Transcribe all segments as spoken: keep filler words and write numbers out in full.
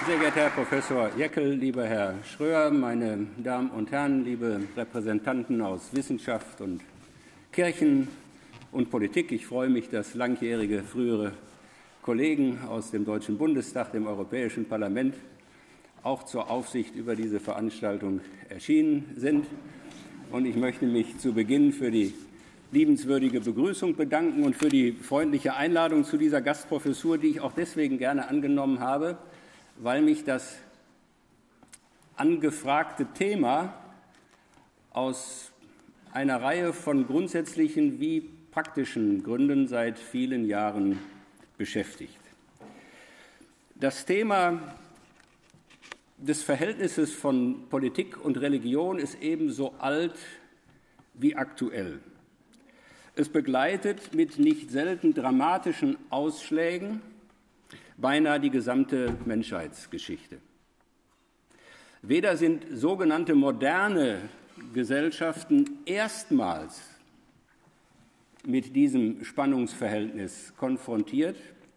Sehr geehrter Herr Professor Jäckel, lieber Herr Schröer, meine Damen und Herren, liebe Repräsentanten aus Wissenschaft und Kirchen und Politik, ich freue mich, dass langjährige frühere Kollegen aus dem Deutschen Bundestag, dem Europäischen Parlament, auch zur Aufsicht über diese Veranstaltung erschienen sind. Und ich möchte mich zu Beginn für die liebenswürdige Begrüßung bedanken und für die freundliche Einladung zu dieser Gastprofessur, die ich auch deswegen gerne angenommen habe, weil mich das angefragte Thema aus einer Reihe von grundsätzlichen wie praktischen Gründen seit vielen Jahren beschäftigt. Das Thema des Verhältnisses von Politik und Religion ist ebenso alt wie aktuell. Es begleitet mit nicht selten dramatischen Ausschlägen beinahe die gesamte Menschheitsgeschichte. Weder sind sogenannte moderne Gesellschaften erstmals mit diesem Spannungsverhältnis konfrontiert,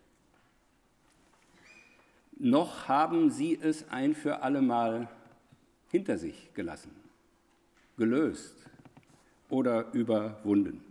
noch haben sie es ein für allemal hinter sich gelassen, gelöst oder überwunden.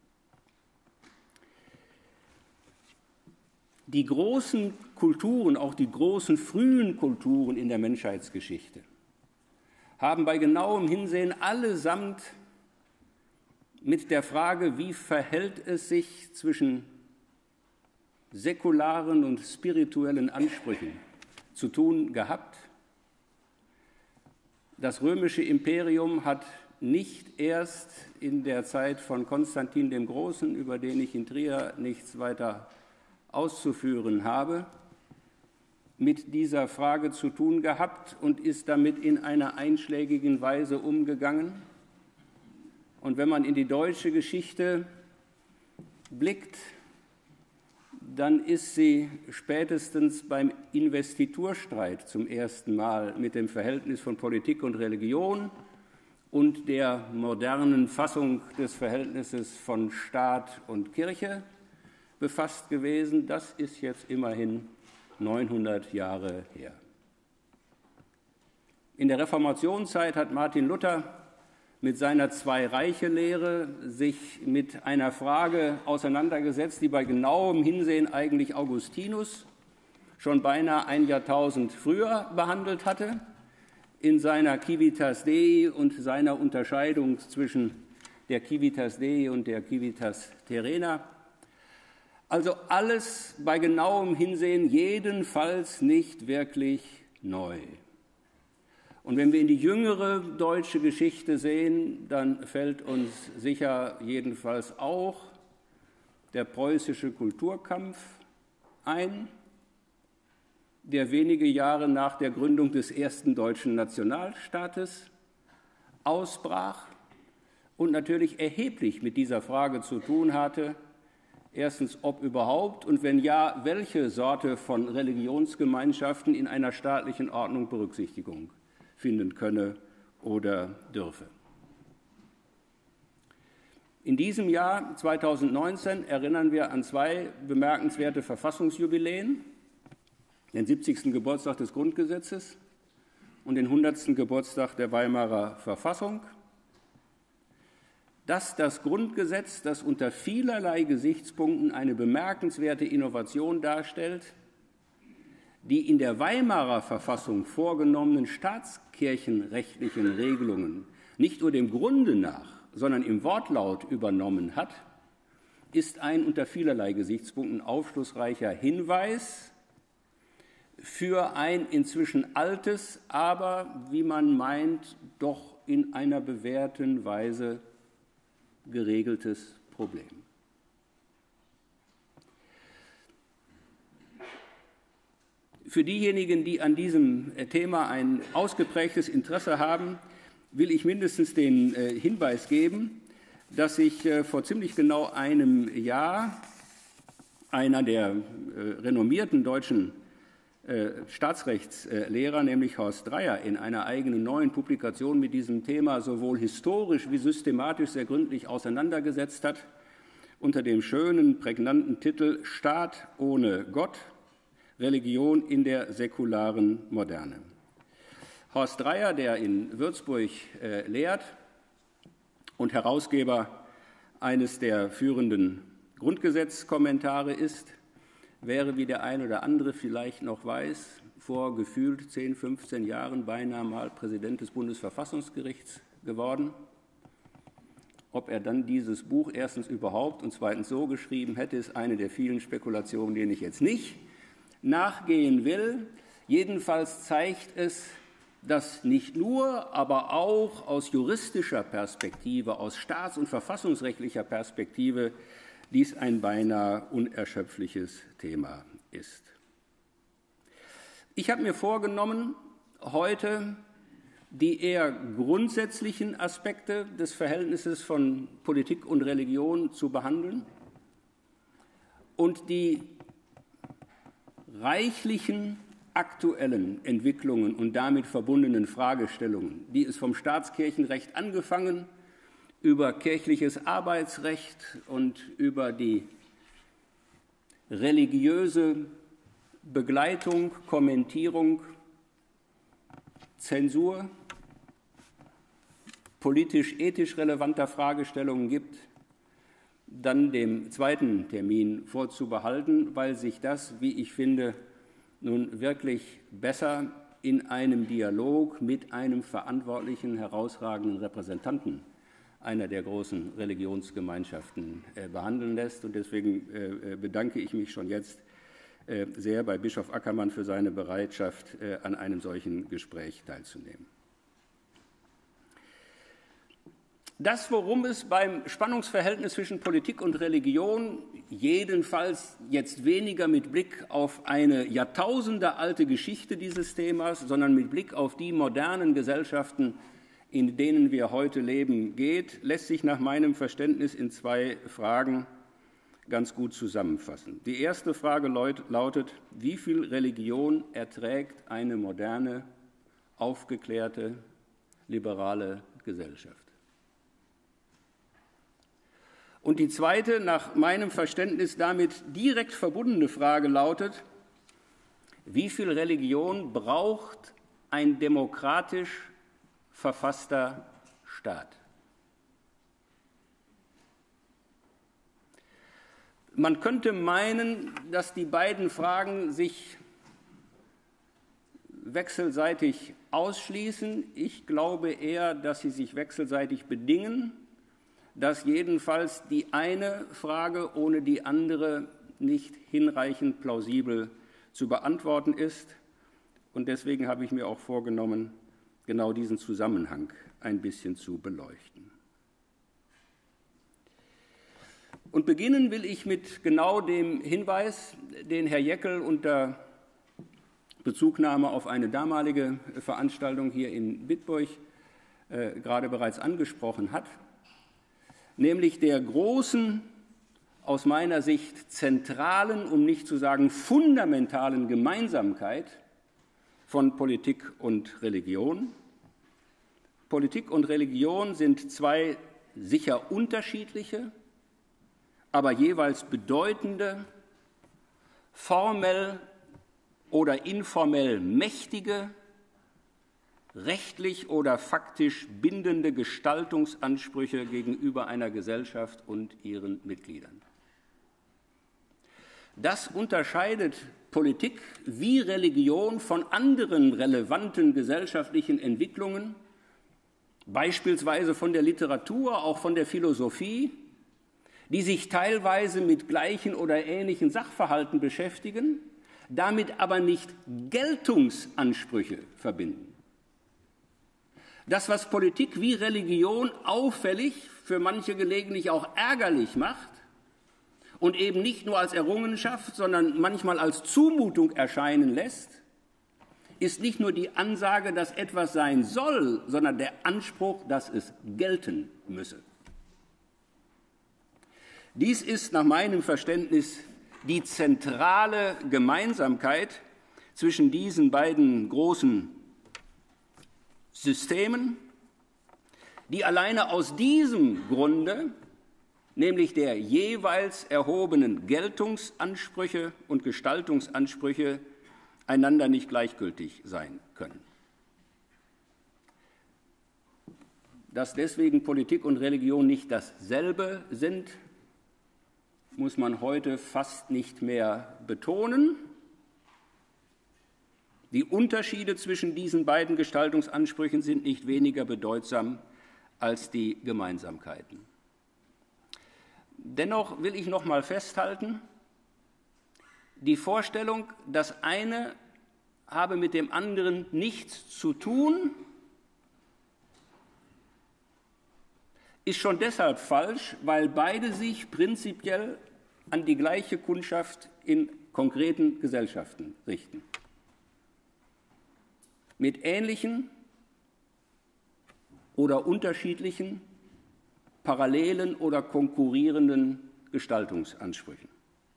Die großen Kulturen, auch die großen frühen Kulturen in der Menschheitsgeschichte, haben bei genauem Hinsehen allesamt mit der Frage, wie verhält es sich zwischen säkularen und spirituellen Ansprüchen zu tun gehabt. Das römische Imperium hat nicht erst in der Zeit von Konstantin dem Großen, über den ich in Trier nichts weiter auszuführen habe, mit dieser Frage zu tun gehabt und ist damit in einer einschlägigen Weise umgegangen. Und wenn man in die deutsche Geschichte blickt, dann ist sie spätestens beim Investiturstreit zum ersten Mal mit dem Verhältnis von Politik und Religion und der modernen Fassung des Verhältnisses von Staat und Kirche befasst gewesen. Das ist jetzt immerhin neunhundert Jahre her. In der Reformationszeit hat Martin Luther mit seiner Zwei-Reiche-Lehre sich mit einer Frage auseinandergesetzt, die bei genauem Hinsehen eigentlich Augustinus schon beinahe ein Jahrtausend früher behandelt hatte, in seiner Civitas Dei und seiner Unterscheidung zwischen der Civitas Dei und der Civitas Terrena. Also alles bei genauem Hinsehen jedenfalls nicht wirklich neu. Und wenn wir in die jüngere deutsche Geschichte sehen, dann fällt uns sicher jedenfalls auch der preußische Kulturkampf ein, der wenige Jahre nach der Gründung des ersten deutschen Nationalstaates ausbrach und natürlich erheblich mit dieser Frage zu tun hatte, erstens, ob überhaupt und wenn ja, welche Sorte von Religionsgemeinschaften in einer staatlichen Ordnung Berücksichtigung finden könne oder dürfe. In diesem Jahr zweitausendneunzehn erinnern wir an zwei bemerkenswerte Verfassungsjubiläen, den siebzigsten Geburtstag des Grundgesetzes und den hundertsten Geburtstag der Weimarer Verfassung. Dass das Grundgesetz, das unter vielerlei Gesichtspunkten eine bemerkenswerte Innovation darstellt, die in der Weimarer Verfassung vorgenommenen staatskirchenrechtlichen Regelungen nicht nur dem Grunde nach, sondern im Wortlaut übernommen hat, ist ein unter vielerlei Gesichtspunkten aufschlussreicher Hinweis für ein inzwischen altes, aber, wie man meint, doch in einer bewährten Weise geregeltes Problem. Für diejenigen, die an diesem Thema ein ausgeprägtes Interesse haben, will ich mindestens den Hinweis geben, dass ich vor ziemlich genau einem Jahr einer der renommierten deutschen Staatsrechtslehrer, nämlich Horst Dreyer, in einer eigenen neuen Publikation mit diesem Thema sowohl historisch wie systematisch sehr gründlich auseinandergesetzt hat, unter dem schönen, prägnanten Titel »Staat ohne Gott. Religion in der säkularen Moderne. Horst Dreier, der in Würzburg äh, lehrt und Herausgeber eines der führenden Grundgesetzkommentare ist, wäre, wie der ein oder andere vielleicht noch weiß, vor gefühlt zehn, fünfzehn Jahren beinahe mal Präsident des Bundesverfassungsgerichts geworden. Ob er dann dieses Buch erstens überhaupt und zweitens so geschrieben hätte, ist eine der vielen Spekulationen, denen ich jetzt nicht nachgehen will. Jedenfalls zeigt es, dass nicht nur, aber auch aus juristischer Perspektive, aus staats- und verfassungsrechtlicher Perspektive dies ein beinahe unerschöpfliches Thema ist. Ich habe mir vorgenommen, heute die eher grundsätzlichen Aspekte des Verhältnisses von Politik und Religion zu behandeln und die reichlichen aktuellen Entwicklungen und damit verbundenen Fragestellungen, die es vom Staatskirchenrecht angefangen, über kirchliches Arbeitsrecht und über die religiöse Begleitung, Kommentierung, Zensur, politisch-ethisch relevanter Fragestellungen gibt, dann dem zweiten Termin vorzubehalten, weil sich das, wie ich finde, nun wirklich besser in einem Dialog mit einem verantwortlichen, herausragenden Repräsentanten einer der großen Religionsgemeinschaften äh, behandeln lässt. Und deswegen äh, bedanke ich mich schon jetzt äh, sehr bei Bischof Ackermann für seine Bereitschaft, äh, an einem solchen Gespräch teilzunehmen. Das, worum es beim Spannungsverhältnis zwischen Politik und Religion, jedenfalls jetzt weniger mit Blick auf eine jahrtausendealte Geschichte dieses Themas, sondern mit Blick auf die modernen Gesellschaften, in denen wir heute leben, geht, lässt sich nach meinem Verständnis in zwei Fragen ganz gut zusammenfassen. Die erste Frage lautet, wie viel Religion erträgt eine moderne, aufgeklärte, liberale Gesellschaft? Und die zweite, nach meinem Verständnis damit direkt verbundene Frage lautet, wie viel Religion braucht ein demokratisch verfasster Staat? Man könnte meinen, dass die beiden Fragen sich wechselseitig ausschließen. Ich glaube eher, dass sie sich wechselseitig bedingen, dass jedenfalls die eine Frage ohne die andere nicht hinreichend plausibel zu beantworten ist. Und deswegen habe ich mir auch vorgenommen, genau diesen Zusammenhang ein bisschen zu beleuchten. Und beginnen will ich mit genau dem Hinweis, den Herr Jäckel unter Bezugnahme auf eine damalige Veranstaltung hier in Bitburg äh, gerade bereits angesprochen hat, nämlich der großen, aus meiner Sicht zentralen, um nicht zu sagen fundamentalen Gemeinsamkeit von Politik und Religion. Politik und Religion sind zwei sicher unterschiedliche, aber jeweils bedeutende, formell oder informell mächtige, rechtlich oder faktisch bindende Gestaltungsansprüche gegenüber einer Gesellschaft und ihren Mitgliedern. Das unterscheidet Politik wie Religion von anderen relevanten gesellschaftlichen Entwicklungen, beispielsweise von der Literatur, auch von der Philosophie, die sich teilweise mit gleichen oder ähnlichen Sachverhalten beschäftigen, damit aber nicht Geltungsansprüche verbinden. Das, was Politik wie Religion auffällig, für manche gelegentlich auch ärgerlich macht und eben nicht nur als Errungenschaft, sondern manchmal als Zumutung erscheinen lässt, ist nicht nur die Ansage, dass etwas sein soll, sondern der Anspruch, dass es gelten müsse. Dies ist nach meinem Verständnis die zentrale Gemeinsamkeit zwischen diesen beiden großen Systemen, die alleine aus diesem Grunde nämlich der jeweils erhobenen Geltungsansprüche und Gestaltungsansprüche, einander nicht gleichgültig sein können. Dass deswegen Politik und Religion nicht dasselbe sind, muss man heute fast nicht mehr betonen. Die Unterschiede zwischen diesen beiden Gestaltungsansprüchen sind nicht weniger bedeutsam als die Gemeinsamkeiten. Dennoch will ich noch mal festhalten, die Vorstellung, das eine habe mit dem anderen nichts zu tun, ist schon deshalb falsch, weil beide sich prinzipiell an die gleiche Kundschaft in konkreten Gesellschaften richten. Mit ähnlichen oder unterschiedlichen, parallelen oder konkurrierenden Gestaltungsansprüchen.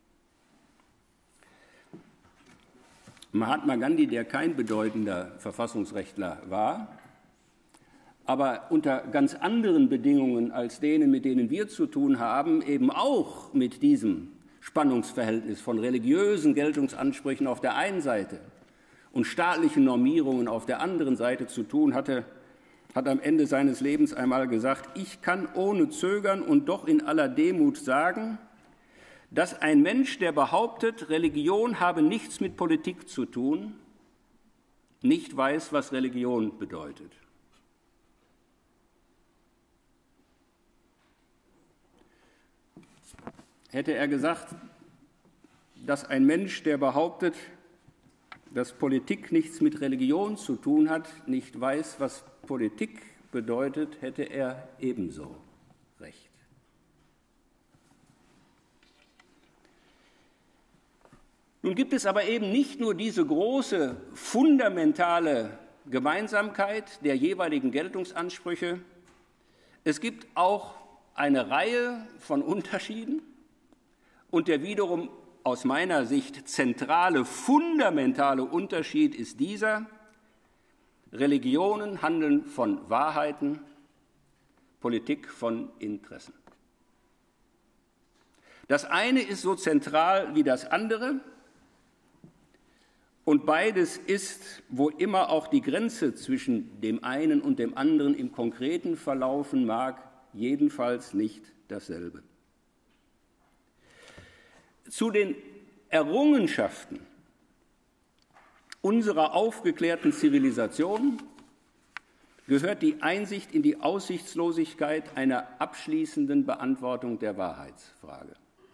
Mahatma Gandhi, der kein bedeutender Verfassungsrechtler war, aber unter ganz anderen Bedingungen als denen, mit denen wir zu tun haben, eben auch mit diesem Spannungsverhältnis von religiösen Geltungsansprüchen auf der einen Seite und staatlichen Normierungen auf der anderen Seite zu tun hatte, hat am Ende seines Lebens einmal gesagt, ich kann ohne Zögern und doch in aller Demut sagen, dass ein Mensch, der behauptet, Religion habe nichts mit Politik zu tun, nicht weiß, was Religion bedeutet. Hätte er gesagt, dass ein Mensch, der behauptet, dass Politik nichts mit Religion zu tun hat, nicht weiß, was Politik bedeutet, hätte er ebenso recht. Nun gibt es aber eben nicht nur diese große, fundamentale Gemeinsamkeit der jeweiligen Geltungsansprüche, es gibt auch eine Reihe von Unterschieden und der wiederum aus meiner Sicht zentrale, fundamentale Unterschied ist dieser: Religionen handeln von Wahrheiten, Politik von Interessen. Das eine ist so zentral wie das andere und beides ist, wo immer auch die Grenze zwischen dem einen und dem anderen im Konkreten verlaufen mag, jedenfalls nicht dasselbe. Zu den Errungenschaften unserer aufgeklärten Zivilisation gehört die Einsicht in die Aussichtslosigkeit einer abschließenden Beantwortung der Wahrheitsfrage.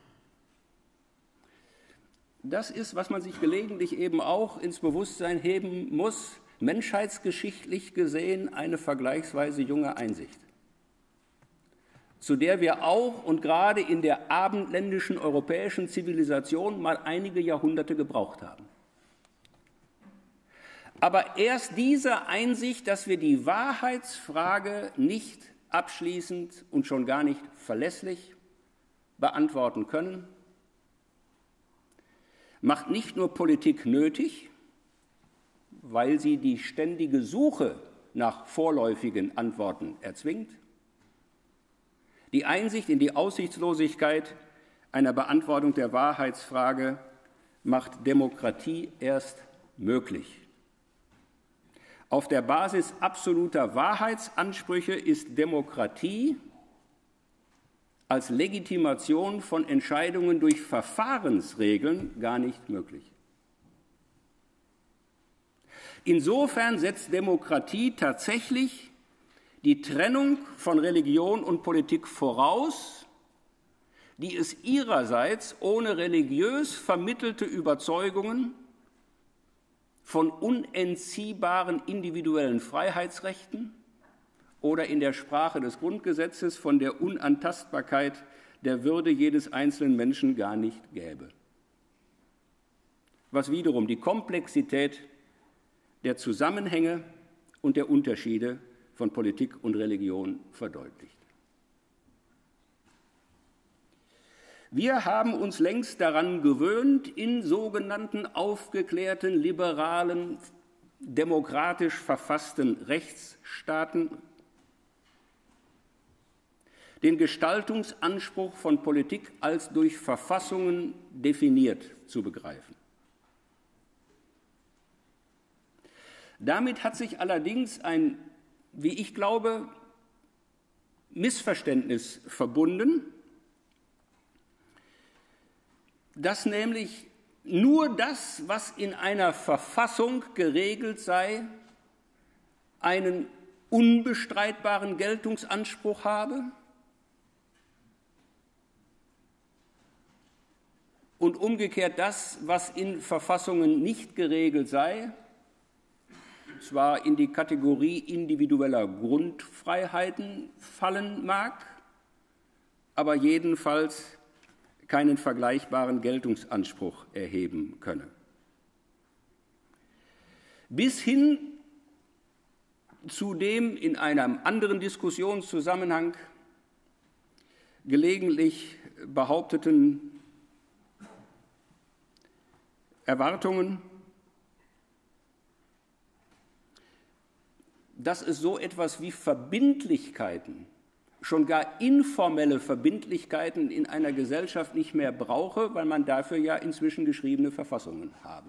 Das ist, was man sich gelegentlich eben auch ins Bewusstsein heben muss, menschheitsgeschichtlich gesehen eine vergleichsweise junge Einsicht, zu der wir auch und gerade in der abendländischen europäischen Zivilisation mal einige Jahrhunderte gebraucht haben. Aber erst diese Einsicht, dass wir die Wahrheitsfrage nicht abschließend und schon gar nicht verlässlich beantworten können, macht nicht nur Politik nötig, weil sie die ständige Suche nach vorläufigen Antworten erzwingt. Die Einsicht in die Aussichtslosigkeit einer Beantwortung der Wahrheitsfrage macht Demokratie erst möglich. Auf der Basis absoluter Wahrheitsansprüche ist Demokratie als Legitimation von Entscheidungen durch Verfahrensregeln gar nicht möglich. Insofern setzt Demokratie tatsächlich die Trennung von Religion und Politik voraus, die es ihrerseits ohne religiös vermittelte Überzeugungen von unentziehbaren individuellen Freiheitsrechten oder in der Sprache des Grundgesetzes von der Unantastbarkeit der Würde jedes einzelnen Menschen gar nicht gäbe. Was wiederum die Komplexität der Zusammenhänge und der Unterschiede von Politik und Religion verdeutlicht. Wir haben uns längst daran gewöhnt, in sogenannten aufgeklärten, liberalen, demokratisch verfassten Rechtsstaaten den Gestaltungsanspruch von Politik als durch Verfassungen definiert zu begreifen. Damit hat sich allerdings ein, wie ich glaube, Missverständnis verbunden, dass nämlich nur das, was in einer Verfassung geregelt sei, einen unbestreitbaren Geltungsanspruch habe und umgekehrt das, was in Verfassungen nicht geregelt sei, zwar in die Kategorie individueller Grundfreiheiten fallen mag, aber jedenfalls keinen vergleichbaren Geltungsanspruch erheben könne. Bis hin zu dem in einem anderen Diskussionszusammenhang gelegentlich behaupteten Erwartungen, dass es so etwas wie Verbindlichkeiten, schon gar informelle Verbindlichkeiten in einer Gesellschaft nicht mehr brauche, weil man dafür ja inzwischen geschriebene Verfassungen habe.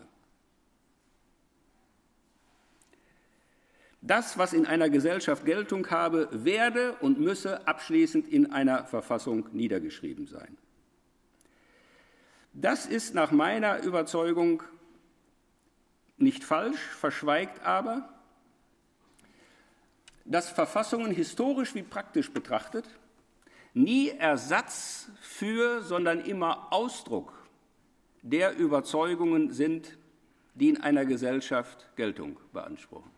Das, was in einer Gesellschaft Geltung habe, werde und müsse abschließend in einer Verfassung niedergeschrieben sein. Das ist nach meiner Überzeugung nicht falsch, verschweigt aber, dass Verfassungen historisch wie praktisch betrachtet nie Ersatz für, sondern immer Ausdruck der Überzeugungen sind, die in einer Gesellschaft Geltung beanspruchen.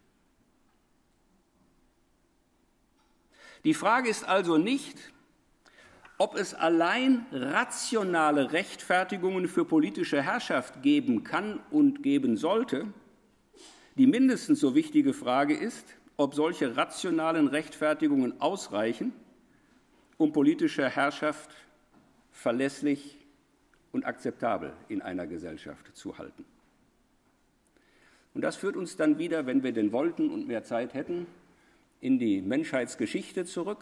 Die Frage ist also nicht, ob es allein rationale Rechtfertigungen für politische Herrschaft geben kann und geben sollte. Die mindestens so wichtige Frage ist, ob solche rationalen Rechtfertigungen ausreichen, um politische Herrschaft verlässlich und akzeptabel in einer Gesellschaft zu halten. Und das führt uns dann wieder, wenn wir denn wollten und mehr Zeit hätten, in die Menschheitsgeschichte zurück,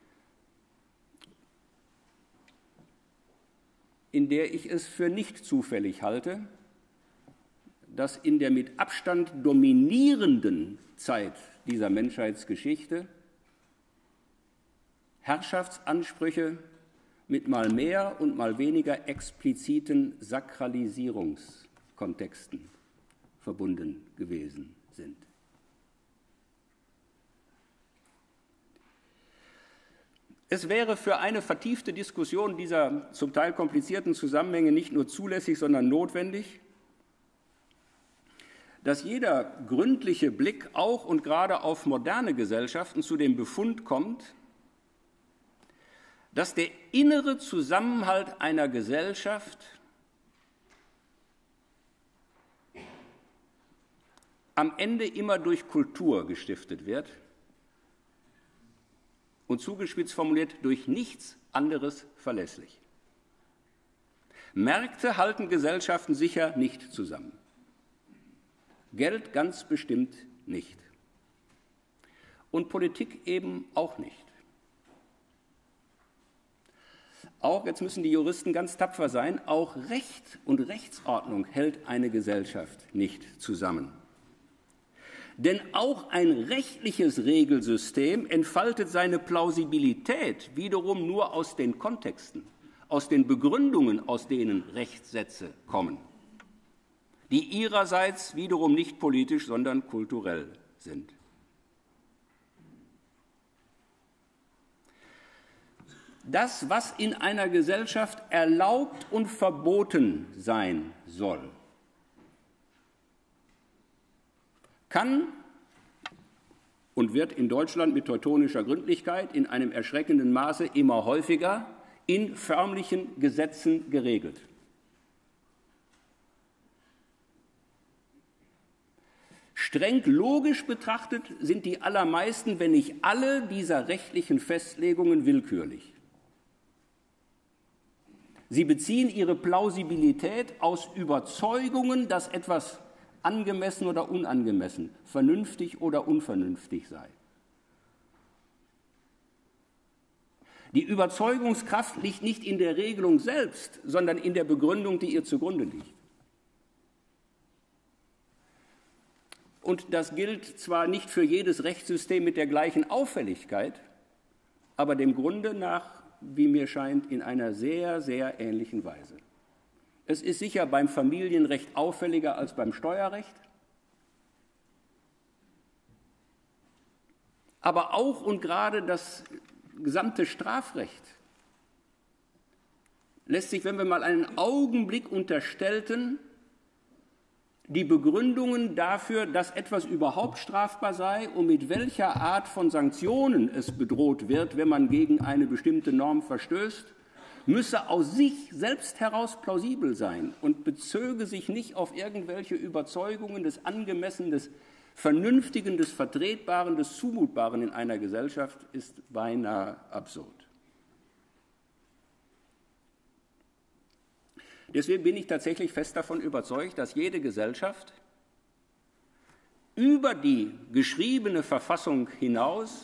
in der ich es für nicht zufällig halte, dass in der mit Abstand dominierenden Zeit dieser Menschheitsgeschichte Herrschaftsansprüche mit mal mehr und mal weniger expliziten Sakralisierungskontexten verbunden gewesen sind. Es wäre für eine vertiefte Diskussion dieser zum Teil komplizierten Zusammenhänge nicht nur zulässig, sondern notwendig, dass jeder gründliche Blick auch und gerade auf moderne Gesellschaften zu dem Befund kommt, dass der innere Zusammenhalt einer Gesellschaft am Ende immer durch Kultur gestiftet wird und zugespitzt formuliert durch nichts anderes verlässlich. Märkte halten Gesellschaften sicher nicht zusammen. Geld ganz bestimmt nicht. Und Politik eben auch nicht. Auch, jetzt müssen die Juristen ganz tapfer sein, auch Recht und Rechtsordnung hält eine Gesellschaft nicht zusammen. Denn auch ein rechtliches Regelsystem entfaltet seine Plausibilität wiederum nur aus den Kontexten, aus den Begründungen, aus denen Rechtssätze kommen, die ihrerseits wiederum nicht politisch, sondern kulturell sind. Das, was in einer Gesellschaft erlaubt und verboten sein soll, kann und wird in Deutschland mit teutonischer Gründlichkeit in einem erschreckenden Maße immer häufiger in förmlichen Gesetzen geregelt. Streng logisch betrachtet sind die allermeisten, wenn nicht alle dieser rechtlichen Festlegungen willkürlich. Sie beziehen ihre Plausibilität aus Überzeugungen, dass etwas angemessen oder unangemessen, vernünftig oder unvernünftig sei. Die Überzeugungskraft liegt nicht in der Regelung selbst, sondern in der Begründung, die ihr zugrunde liegt. Und das gilt zwar nicht für jedes Rechtssystem mit der gleichen Auffälligkeit, aber dem Grunde nach, wie mir scheint, in einer sehr, sehr ähnlichen Weise. Es ist sicher beim Familienrecht auffälliger als beim Steuerrecht, aber auch und gerade das gesamte Strafrecht lässt sich, wenn wir mal einen Augenblick unterstellten, die Begründungen dafür, dass etwas überhaupt strafbar sei und mit welcher Art von Sanktionen es bedroht wird, wenn man gegen eine bestimmte Norm verstößt, müsse aus sich selbst heraus plausibel sein und bezöge sich nicht auf irgendwelche Überzeugungen des Angemessenen, des Vernünftigen, des Vertretbaren, des Zumutbaren in einer Gesellschaft, ist beinahe absurd. Deswegen bin ich tatsächlich fest davon überzeugt, dass jede Gesellschaft über die geschriebene Verfassung hinaus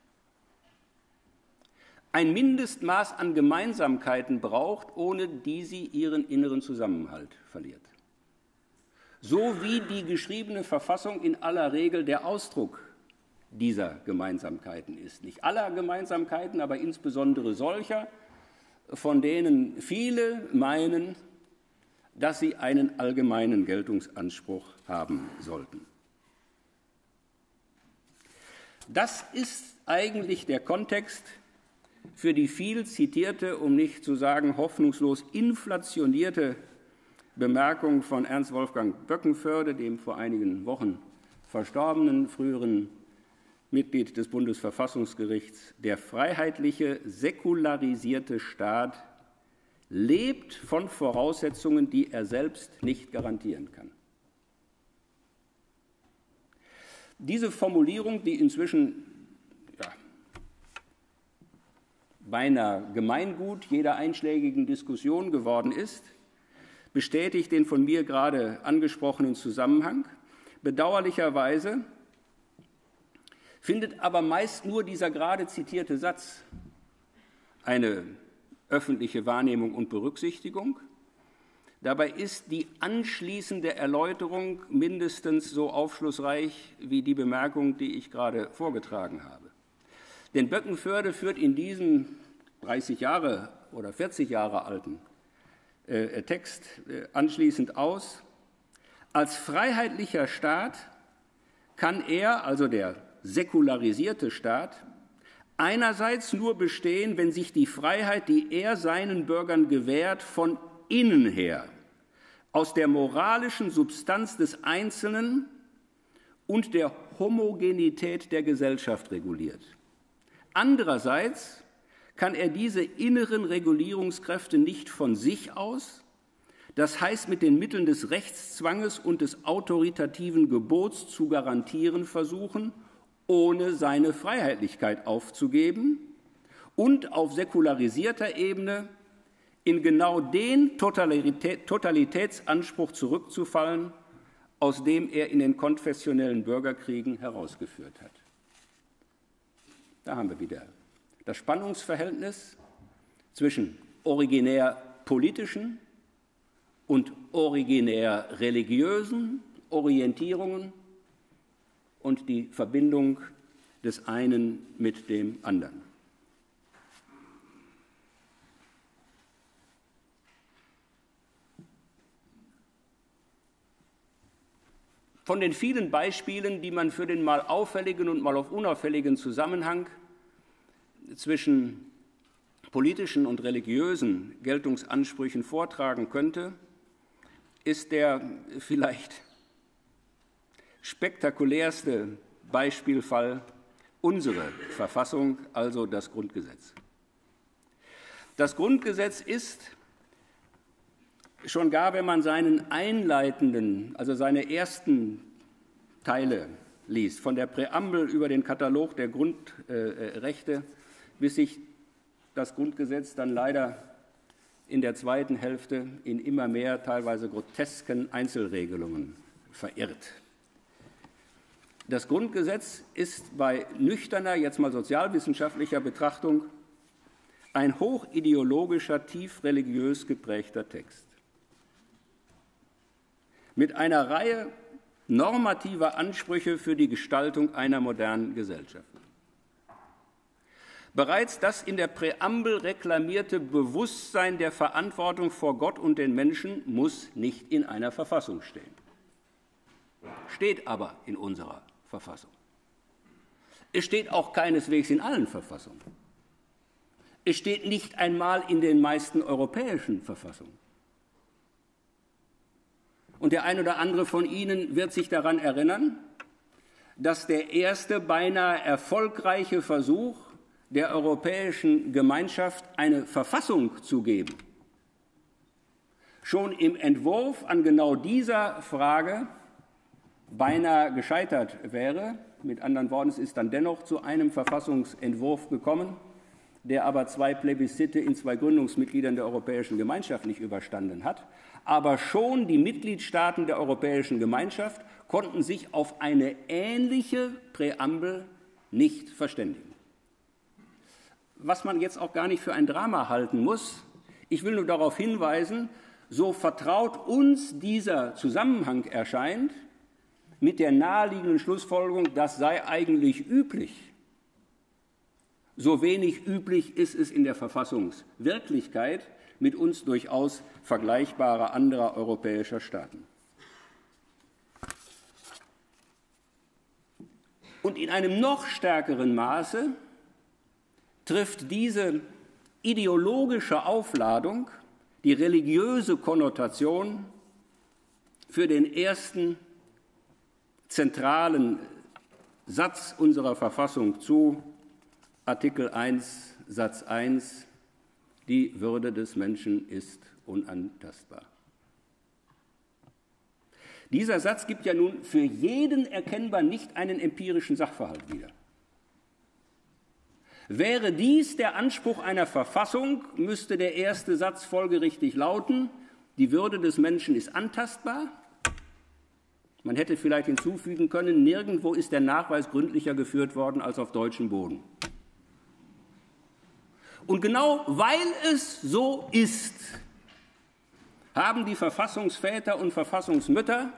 ein Mindestmaß an Gemeinsamkeiten braucht, ohne die sie ihren inneren Zusammenhalt verliert. So wie die geschriebene Verfassung in aller Regel der Ausdruck dieser Gemeinsamkeiten ist. Nicht aller Gemeinsamkeiten, aber insbesondere solcher, von denen viele meinen, dass sie einen allgemeinen Geltungsanspruch haben sollten. Das ist eigentlich der Kontext für die viel zitierte, um nicht zu sagen hoffnungslos inflationierte Bemerkung von Ernst Wolfgang Böckenförde, dem vor einigen Wochen verstorbenen früheren Mitglied des Bundesverfassungsgerichts: Der freiheitliche, säkularisierte Staat lebt von Voraussetzungen, die er selbst nicht garantieren kann. Diese Formulierung, die inzwischen ja, beinahe Gemeingut jeder einschlägigen Diskussion geworden ist, bestätigt den von mir gerade angesprochenen Zusammenhang. Bedauerlicherweise findet aber meist nur dieser gerade zitierte Satz eine öffentliche Wahrnehmung und Berücksichtigung. Dabei ist die anschließende Erläuterung mindestens so aufschlussreich wie die Bemerkung, die ich gerade vorgetragen habe. Denn Böckenförde führt in diesem dreißig Jahre oder vierzig Jahre alten äh, Text äh, anschließend aus: Als freiheitlicher Staat kann er, also der säkularisierte Staat, einerseits nur bestehen, wenn sich die Freiheit, die er seinen Bürgern gewährt, von innen her aus der moralischen Substanz des Einzelnen und der Homogenität der Gesellschaft reguliert. Andererseits kann er diese inneren Regulierungskräfte nicht von sich aus, das heißt mit den Mitteln des Rechtszwanges und des autoritativen Gebots zu garantieren versuchen, ohne seine Freiheitlichkeit aufzugeben und auf säkularisierter Ebene in genau den Totalität, Totalitätsanspruch zurückzufallen, aus dem er in den konfessionellen Bürgerkriegen herausgeführt hat. Da haben wir wieder das Spannungsverhältnis zwischen originär politischen und originär religiösen Orientierungen und die Verbindung des einen mit dem anderen. Von den vielen Beispielen, die man für den mal auffälligen und mal auf unauffälligen Zusammenhang zwischen politischen und religiösen Geltungsansprüchen vortragen könnte, ist der vielleicht spektakulärste Beispielfall unsere Verfassung, also das Grundgesetz. Das Grundgesetz ist, schon gar wenn man seinen einleitenden, also seine ersten Teile liest, von der Präambel über den Katalog der Grundrechte, bis sich das Grundgesetz dann leider in der zweiten Hälfte in immer mehr teilweise grotesken Einzelregelungen verirrt. Das Grundgesetz ist bei nüchterner, jetzt mal sozialwissenschaftlicher Betrachtung ein hochideologischer, tief religiös geprägter Text. Mit einer Reihe normativer Ansprüche für die Gestaltung einer modernen Gesellschaft. Bereits das in der Präambel reklamierte Bewusstsein der Verantwortung vor Gott und den Menschen muss nicht in einer Verfassung stehen. Steht aber in unserer Verfassung. Es steht auch keineswegs in allen Verfassungen. Es steht nicht einmal in den meisten europäischen Verfassungen. Und der ein oder andere von Ihnen wird sich daran erinnern, dass der erste beinahe erfolgreiche Versuch der Europäischen Gemeinschaft, eine Verfassung zu geben, schon im Entwurf an genau dieser Frage beinahe gescheitert wäre. Mit anderen Worten, es ist dann dennoch zu einem Verfassungsentwurf gekommen, der aber zwei Plebiszite in zwei Gründungsmitgliedern der Europäischen Gemeinschaft nicht überstanden hat. Aber schon die Mitgliedstaaten der Europäischen Gemeinschaft konnten sich auf eine ähnliche Präambel nicht verständigen. Was man jetzt auch gar nicht für ein Drama halten muss. Ich will nur darauf hinweisen, so vertraut uns dieser Zusammenhang erscheint, mit der naheliegenden Schlussfolgerung, das sei eigentlich üblich. So wenig üblich ist es in der Verfassungswirklichkeit mit uns durchaus vergleichbarer anderer europäischer Staaten. Und in einem noch stärkeren Maße trifft diese ideologische Aufladung, die religiöse Konnotation für den ersten zentralen Satz unserer Verfassung zu, Artikel eins, Satz eins, die Würde des Menschen ist unantastbar. Dieser Satz gibt ja nun für jeden erkennbar nicht einen empirischen Sachverhalt wider. Wäre dies der Anspruch einer Verfassung, müsste der erste Satz folgerichtig lauten, die Würde des Menschen ist antastbar. Man hätte vielleicht hinzufügen können, nirgendwo ist der Nachweis gründlicher geführt worden als auf deutschem Boden. Und genau weil es so ist, haben die Verfassungsväter und Verfassungsmütter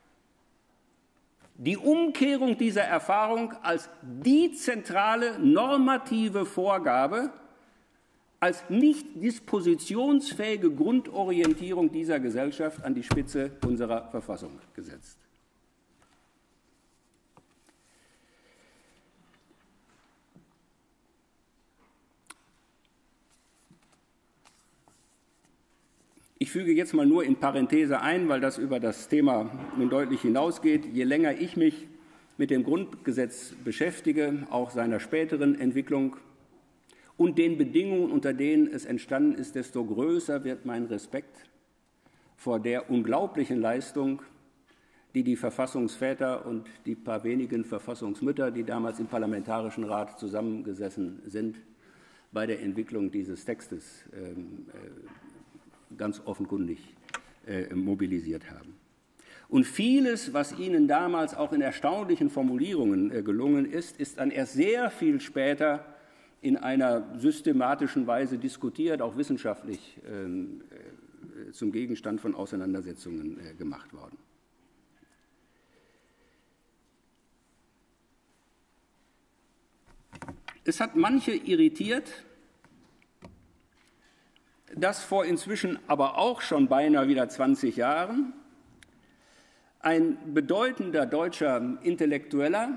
die Umkehrung dieser Erfahrung als die zentrale normative Vorgabe, als nicht dispositionsfähige Grundorientierung dieser Gesellschaft an die Spitze unserer Verfassung gesetzt. Ich füge jetzt mal nur in Parenthese ein, weil das über das Thema nun deutlich hinausgeht. Je länger ich mich mit dem Grundgesetz beschäftige, auch seiner späteren Entwicklung und den Bedingungen, unter denen es entstanden ist, desto größer wird mein Respekt vor der unglaublichen Leistung, die die Verfassungsväter und die paar wenigen Verfassungsmütter, die damals im Parlamentarischen Rat zusammengesessen sind, bei der Entwicklung dieses Textes äh, ganz offenkundig äh, mobilisiert haben. Und vieles, was ihnen damals auch in erstaunlichen Formulierungen äh, gelungen ist, ist dann erst sehr viel später in einer systematischen Weise diskutiert, auch wissenschaftlich äh, äh, zum Gegenstand von Auseinandersetzungen äh, gemacht worden. Es hat manche irritiert, dass vor inzwischen aber auch schon beinahe wieder zwanzig Jahren ein bedeutender deutscher Intellektueller,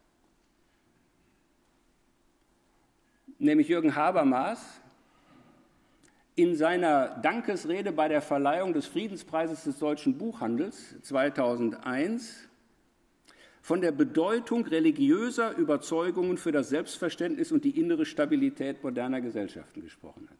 nämlich Jürgen Habermas, in seiner Dankesrede bei der Verleihung des Friedenspreises des deutschen Buchhandels zweitausendeins von der Bedeutung religiöser Überzeugungen für das Selbstverständnis und die innere Stabilität moderner Gesellschaften gesprochen hat.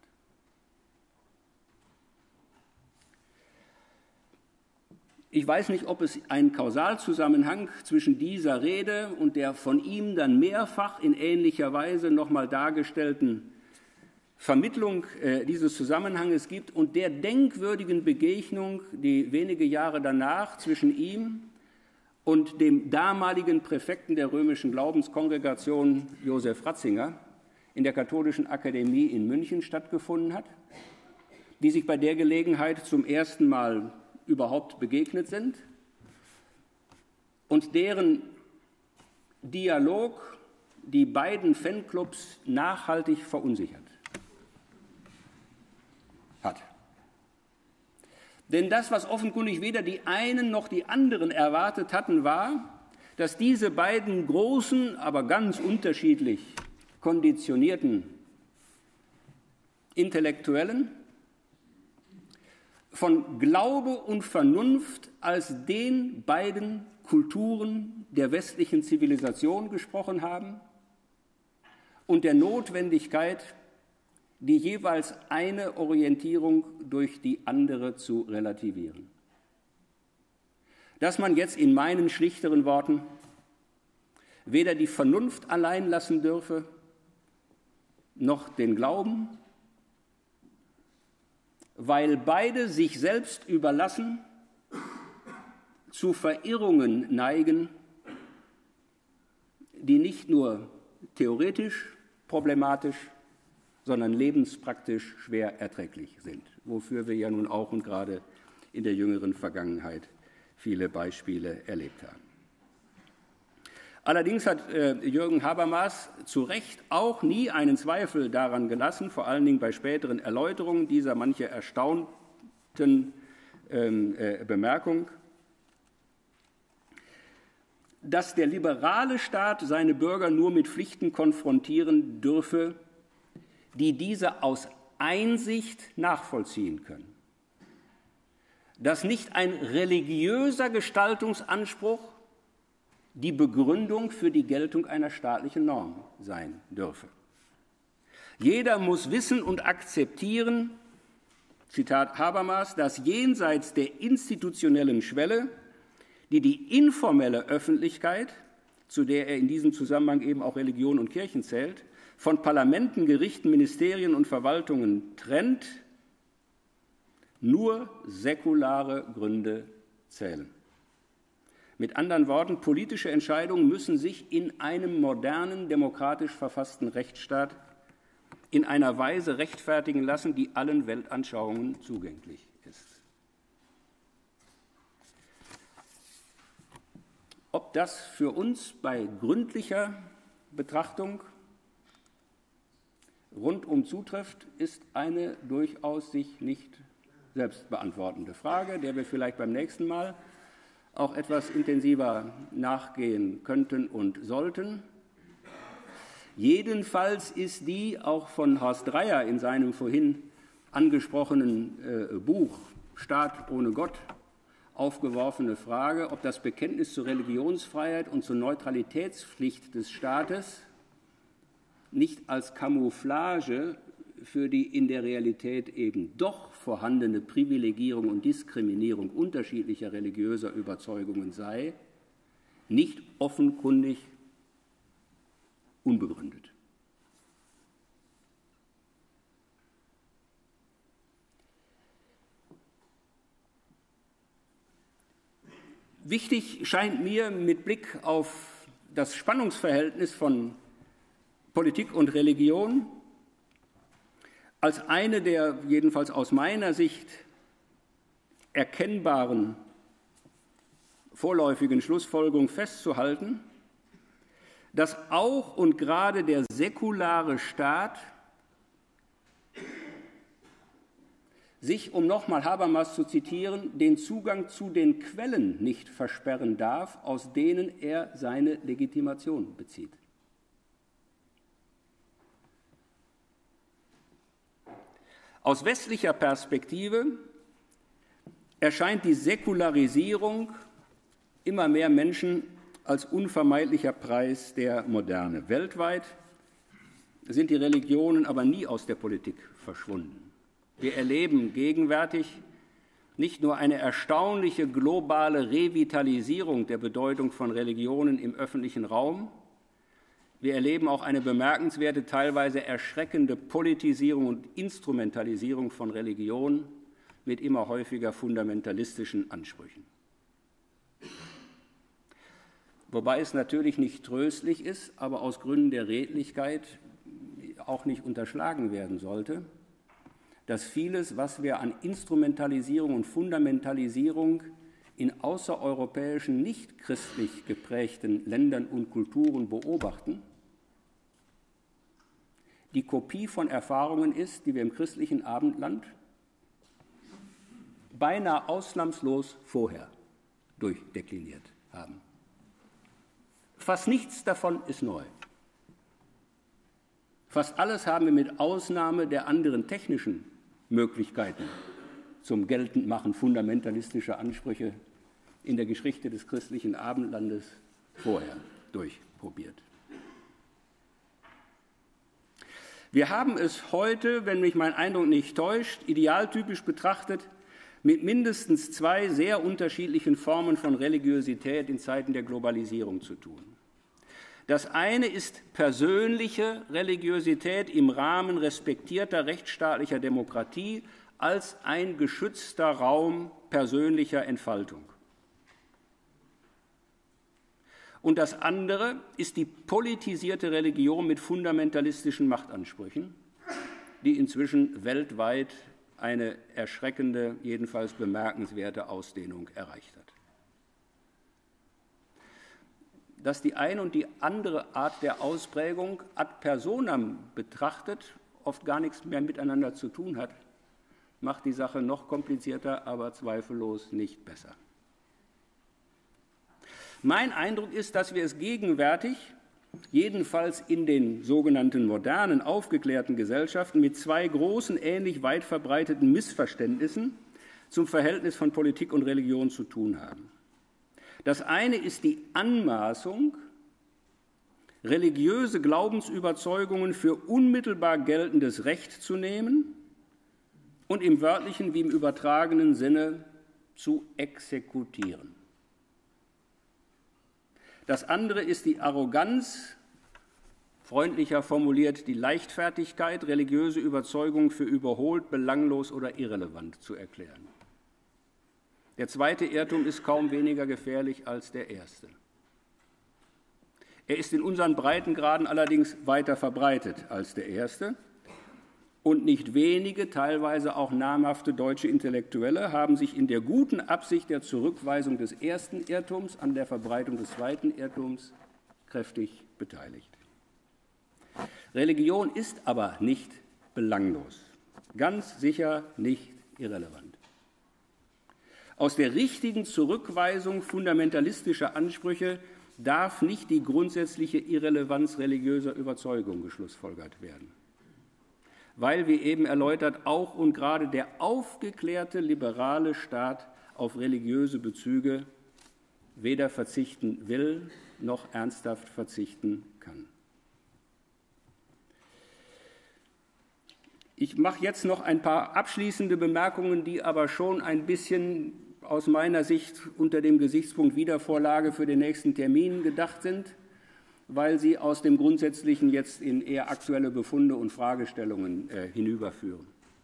Ich weiß nicht, ob es einen Kausalzusammenhang zwischen dieser Rede und der von ihm dann mehrfach in ähnlicher Weise nochmal dargestellten Vermittlung äh, dieses Zusammenhanges gibt und der denkwürdigen Begegnung, die wenige Jahre danach zwischen ihm und dem damaligen Präfekten der römischen Glaubenskongregation Josef Ratzinger in der Katholischen Akademie in München stattgefunden hat, die sich bei der Gelegenheit zum ersten Mal überhaupt begegnet sind und deren Dialog die beiden Fanclubs nachhaltig verunsichert hat. Denn das, was offenkundig weder die einen noch die anderen erwartet hatten, war, dass diese beiden großen, aber ganz unterschiedlich konditionierten Intellektuellen von Glaube und Vernunft als den beiden Kulturen der westlichen Zivilisation gesprochen haben und der Notwendigkeit, die jeweils eine Orientierung durch die andere zu relativieren. Dass man jetzt in meinen schlichteren Worten weder die Vernunft allein lassen dürfe, noch den Glauben, weil beide sich selbst überlassen zu Verirrungen neigen, die nicht nur theoretisch problematisch, sondern lebenspraktisch schwer erträglich sind, wofür wir ja nun auch und gerade in der jüngeren Vergangenheit viele Beispiele erlebt haben. Allerdings hat äh, Jürgen Habermas zu Recht auch nie einen Zweifel daran gelassen, vor allen Dingen bei späteren Erläuterungen dieser manche erstaunten ähm, äh, Bemerkung, dass der liberale Staat seine Bürger nur mit Pflichten konfrontieren dürfe, die diese aus Einsicht nachvollziehen können. Dass nicht ein religiöser Gestaltungsanspruch die Begründung für die Geltung einer staatlichen Norm sein dürfe. Jeder muss wissen und akzeptieren, Zitat Habermas, dass jenseits der institutionellen Schwelle, die die informelle Öffentlichkeit, zu der er in diesem Zusammenhang eben auch Religion und Kirchen zählt, von Parlamenten, Gerichten, Ministerien und Verwaltungen trennt, nur säkulare Gründe zählen. Mit anderen Worten, politische Entscheidungen müssen sich in einem modernen, demokratisch verfassten Rechtsstaat in einer Weise rechtfertigen lassen, die allen Weltanschauungen zugänglich ist. Ob das für uns bei gründlicher Betrachtung rundum zutrifft, ist eine durchaus sich nicht selbst beantwortende Frage, der wir vielleicht beim nächsten Mal auch etwas intensiver nachgehen könnten und sollten. Jedenfalls ist die auch von Horst Dreier in seinem vorhin angesprochenen äh, Buch Staat ohne Gott aufgeworfene Frage, ob das Bekenntnis zur Religionsfreiheit und zur Neutralitätspflicht des Staates nicht als Camouflage für die in der Realität eben doch vorhandene Privilegierung und Diskriminierung unterschiedlicher religiöser Überzeugungen sei, nicht offenkundig unbegründet. Wichtig scheint mir mit Blick auf das Spannungsverhältnis von Politik und Religion als eine der, jedenfalls aus meiner Sicht, erkennbaren vorläufigen Schlussfolgerung festzuhalten, dass auch und gerade der säkulare Staat sich, um nochmal Habermas zu zitieren, den Zugang zu den Quellen nicht versperren darf, aus denen er seine Legitimation bezieht. Aus westlicher Perspektive erscheint die Säkularisierung immer mehr Menschen als unvermeidlicher Preis der Moderne. Weltweit sind die Religionen aber nie aus der Politik verschwunden. Wir erleben gegenwärtig nicht nur eine erstaunliche globale Revitalisierung der Bedeutung von Religionen im öffentlichen Raum, wir erleben auch eine bemerkenswerte, teilweise erschreckende Politisierung und Instrumentalisierung von Religion mit immer häufiger fundamentalistischen Ansprüchen. Wobei es natürlich nicht tröstlich ist, aber aus Gründen der Redlichkeit auch nicht unterschlagen werden sollte, dass vieles, was wir an Instrumentalisierung und Fundamentalisierung in außereuropäischen, nicht christlich geprägten Ländern und Kulturen beobachten, die Kopie von Erfahrungen ist, die wir im christlichen Abendland beinahe ausnahmslos vorher durchdekliniert haben. Fast nichts davon ist neu. Fast alles haben wir mit Ausnahme der anderen technischen Möglichkeiten zum Geltendmachen fundamentalistischer Ansprüche in der Geschichte des christlichen Abendlandes vorher durchprobiert. Wir haben es heute, wenn mich mein Eindruck nicht täuscht, idealtypisch betrachtet, mit mindestens zwei sehr unterschiedlichen Formen von Religiosität in Zeiten der Globalisierung zu tun. Das eine ist persönliche Religiosität im Rahmen respektierter rechtsstaatlicher Demokratie als ein geschützter Raum persönlicher Entfaltung. Und das andere ist die politisierte Religion mit fundamentalistischen Machtansprüchen, die inzwischen weltweit eine erschreckende, jedenfalls bemerkenswerte Ausdehnung erreicht hat. Dass die eine und die andere Art der Ausprägung ad personam betrachtet oft gar nichts mehr miteinander zu tun hat, macht die Sache noch komplizierter, aber zweifellos nicht besser. Mein Eindruck ist, dass wir es gegenwärtig, jedenfalls in den sogenannten modernen, aufgeklärten Gesellschaften, mit zwei großen, ähnlich weit verbreiteten Missverständnissen zum Verhältnis von Politik und Religion zu tun haben. Das eine ist die Anmaßung, religiöse Glaubensüberzeugungen für unmittelbar geltendes Recht zu nehmen und im wörtlichen wie im übertragenen Sinne zu exekutieren. Das andere ist die Arroganz, freundlicher formuliert die Leichtfertigkeit, religiöse Überzeugungen für überholt, belanglos oder irrelevant zu erklären. Der zweite Irrtum ist kaum weniger gefährlich als der erste. Er ist in unseren Breitengraden allerdings weiter verbreitet als der erste. Und nicht wenige, teilweise auch namhafte deutsche Intellektuelle haben sich in der guten Absicht der Zurückweisung des ersten Irrtums an der Verbreitung des zweiten Irrtums kräftig beteiligt. Religion ist aber nicht belanglos, ganz sicher nicht irrelevant. Aus der richtigen Zurückweisung fundamentalistischer Ansprüche darf nicht die grundsätzliche Irrelevanz religiöser Überzeugung geschlussfolgert werden, weil, wie eben erläutert, auch und gerade der aufgeklärte liberale Staat auf religiöse Bezüge weder verzichten will, noch ernsthaft verzichten kann. Ich mache jetzt noch ein paar abschließende Bemerkungen, die aber schon ein bisschen aus meiner Sicht unter dem Gesichtspunkt Wiedervorlage für den nächsten Termin gedacht sind, weil sie aus dem Grundsätzlichen jetzt in eher aktuelle Befunde und Fragestellungen äh, hinüberführen.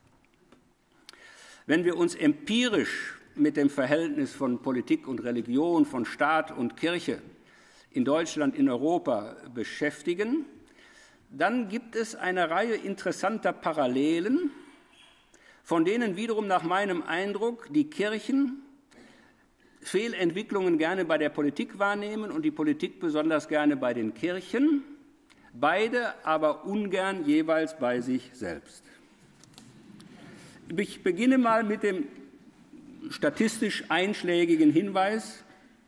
Wenn wir uns empirisch mit dem Verhältnis von Politik und Religion, von Staat und Kirche in Deutschland, in Europa beschäftigen, dann gibt es eine Reihe interessanter Parallelen, von denen wiederum nach meinem Eindruck die Kirchen Fehlentwicklungen gerne bei der Politik wahrnehmen und die Politik besonders gerne bei den Kirchen, beide aber ungern jeweils bei sich selbst. Ich beginne mal mit dem statistisch einschlägigen Hinweis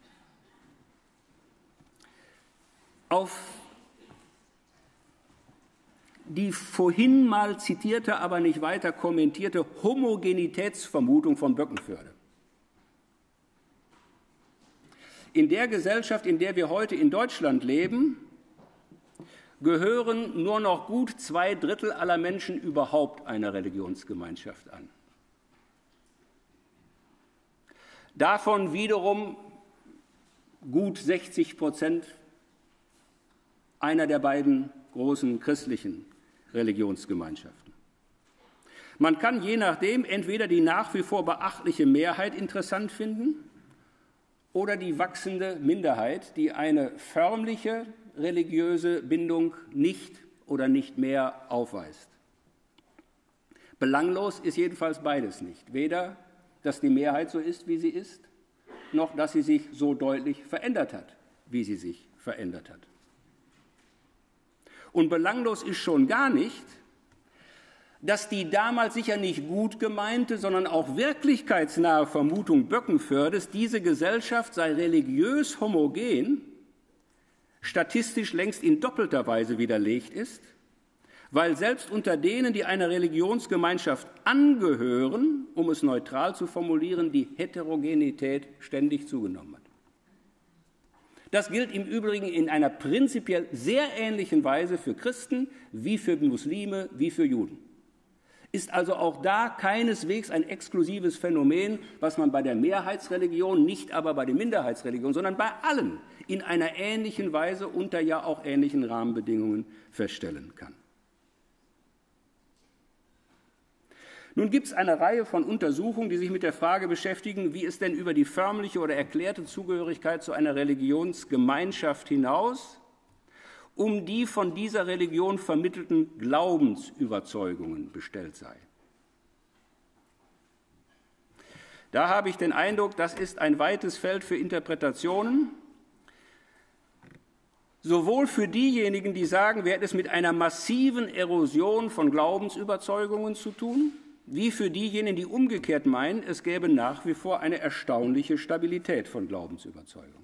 auf die vorhin mal zitierte, aber nicht weiter kommentierte Homogenitätsvermutung von Böckenförde. In der Gesellschaft, in der wir heute in Deutschland leben, gehören nur noch gut zwei Drittel aller Menschen überhaupt einer Religionsgemeinschaft an. Davon wiederum gut sechzig Prozent einer der beiden großen christlichen Religionsgemeinschaften. Man kann je nachdem entweder die nach wie vor beachtliche Mehrheit interessant finden oder die wachsende Minderheit, die eine förmliche religiöse Bindung nicht oder nicht mehr aufweist. Belanglos ist jedenfalls beides nicht. Weder, dass die Mehrheit so ist, wie sie ist, noch, dass sie sich so deutlich verändert hat, wie sie sich verändert hat. Und belanglos ist schon gar nicht, dass die damals sicher nicht gut gemeinte, sondern auch wirklichkeitsnahe Vermutung Böckenfördes, diese Gesellschaft sei religiös homogen, statistisch längst in doppelter Weise widerlegt ist, weil selbst unter denen, die einer Religionsgemeinschaft angehören, um es neutral zu formulieren, die Heterogenität ständig zugenommen hat. Das gilt im Übrigen in einer prinzipiell sehr ähnlichen Weise für Christen wie für Muslime wie für Juden. Ist also auch da keineswegs ein exklusives Phänomen, was man bei der Mehrheitsreligion, nicht aber bei den Minderheitsreligionen, sondern bei allen in einer ähnlichen Weise unter ja auch ähnlichen Rahmenbedingungen feststellen kann. Nun gibt es eine Reihe von Untersuchungen, die sich mit der Frage beschäftigen, wie es denn über die förmliche oder erklärte Zugehörigkeit zu einer Religionsgemeinschaft hinaus um die von dieser Religion vermittelten Glaubensüberzeugungen bestellt sei. Da habe ich den Eindruck, das ist ein weites Feld für Interpretationen, sowohl für diejenigen, die sagen, wir hätten es mit einer massiven Erosion von Glaubensüberzeugungen zu tun, wie für diejenigen, die umgekehrt meinen, es gäbe nach wie vor eine erstaunliche Stabilität von Glaubensüberzeugungen.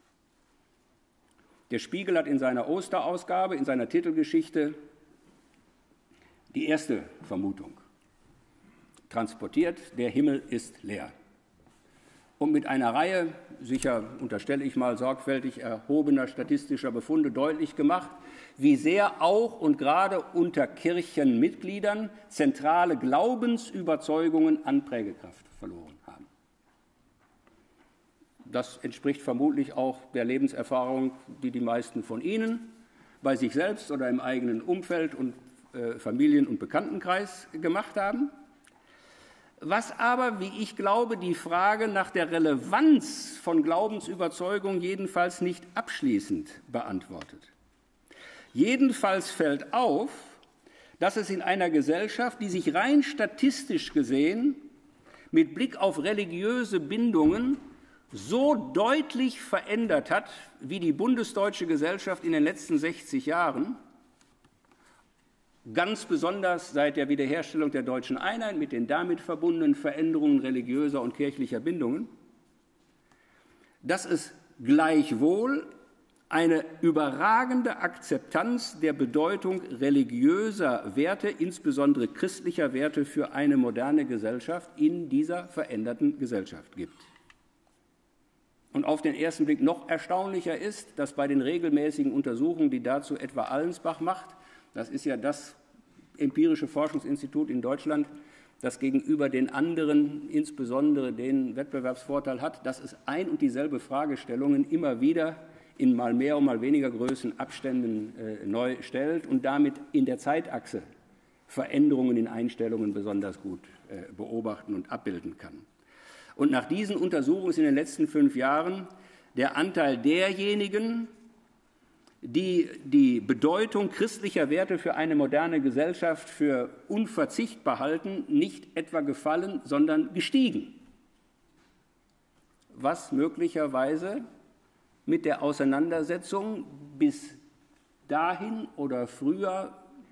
Der Spiegel hat in seiner Osterausgabe, in seiner Titelgeschichte, die erste Vermutung transportiert, der Himmel ist leer. Und mit einer Reihe, sicher unterstelle ich mal sorgfältig erhobener statistischer Befunde deutlich gemacht, wie sehr auch und gerade unter Kirchenmitgliedern zentrale Glaubensüberzeugungen an Prägekraft verloren haben. Das entspricht vermutlich auch der Lebenserfahrung, die die meisten von Ihnen bei sich selbst oder im eigenen Umfeld und äh, Familien- und Bekanntenkreis gemacht haben. Was aber, wie ich glaube, die Frage nach der Relevanz von Glaubensüberzeugungen jedenfalls nicht abschließend beantwortet. Jedenfalls fällt auf, dass es in einer Gesellschaft, die sich rein statistisch gesehen mit Blick auf religiöse Bindungen so deutlich verändert hat, wie die bundesdeutsche Gesellschaft in den letzten sechzig Jahren, ganz besonders seit der Wiederherstellung der deutschen Einheit mit den damit verbundenen Veränderungen religiöser und kirchlicher Bindungen, dass es gleichwohl eine überragende Akzeptanz der Bedeutung religiöser Werte, insbesondere christlicher Werte, für eine moderne Gesellschaft in dieser veränderten Gesellschaft gibt. Und auf den ersten Blick noch erstaunlicher ist, dass bei den regelmäßigen Untersuchungen, die dazu etwa Allensbach macht, das ist ja das empirische Forschungsinstitut in Deutschland, das gegenüber den anderen insbesondere den Wettbewerbsvorteil hat, dass es ein und dieselbe Fragestellungen immer wieder in mal mehr und mal weniger Größen Abständen äh, neu stellt und damit in der Zeitachse Veränderungen in Einstellungen besonders gut äh, beobachten und abbilden kann. Und nach diesen Untersuchungen ist in den letzten fünf Jahren der Anteil derjenigen, die die Bedeutung christlicher Werte für eine moderne Gesellschaft für unverzichtbar halten, nicht etwa gefallen, sondern gestiegen. Was möglicherweise mit der Auseinandersetzung bis dahin oder früher